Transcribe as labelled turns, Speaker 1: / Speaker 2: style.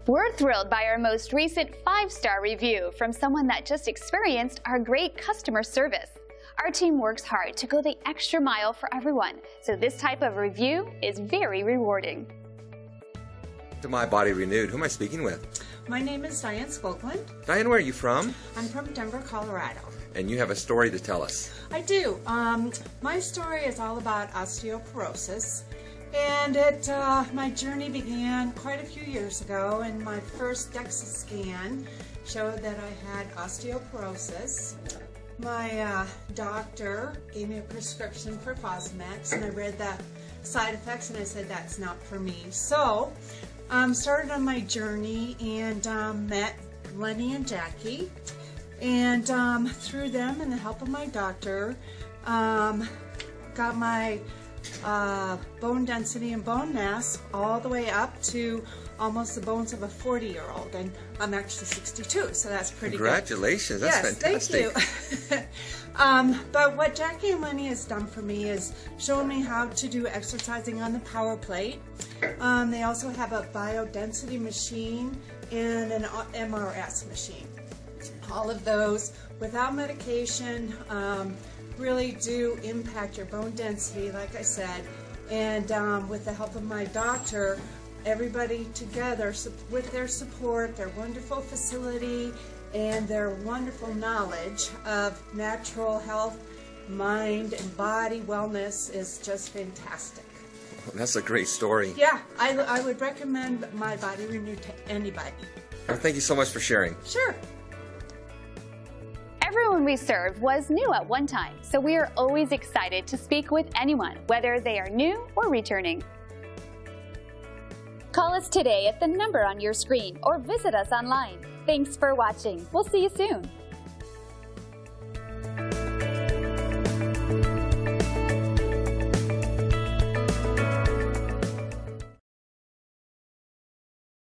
Speaker 1: We're thrilled by our most recent 5-star review from someone that just experienced our great customer service. Our team works hard to go the extra mile for everyone, so this type of review is very rewarding.
Speaker 2: To My Body Renewed, who am I speaking with?
Speaker 3: My name is Diane Skoglund.
Speaker 2: Diane, where are you from?
Speaker 3: I'm from Denver, Colorado.
Speaker 2: And you have a story to tell us.
Speaker 3: I do. My story is all about osteoporosis. And my journey began quite a few years ago, and my first DEXA scan showed that I had osteoporosis. My doctor gave me a prescription for Fosamax, and I read the side effects, and I said, that's not for me. So, started on my journey and met Lenny and Jackie, and through them and the help of my doctor, got my bone density and bone mass all the way up to almost the bones of a 40-year-old, and I'm actually 62, so that's pretty
Speaker 2: Congratulations,
Speaker 3: good.
Speaker 2: That's fantastic.
Speaker 3: Thank you. But what Jackie and Lenny has done for me is shown me how to do exercising on the power plate. They also have a biodensity machine and an MRS machine. All of those without medication really do impact your bone density, like I said, and with the help of my doctor, everybody together with their support, their wonderful facility, and their wonderful knowledge of natural health, mind and body wellness is just fantastic.
Speaker 2: Well, that's a great story.
Speaker 3: Yeah, I would recommend My Body Renewed to anybody.
Speaker 2: Well, thank you so much for sharing.
Speaker 3: Sure.
Speaker 1: Everyone we serve was new at one time, so we are always excited to speak with anyone, whether they are new or returning. Call us today at the number on your screen or visit us online. Thanks for watching. We'll see you soon.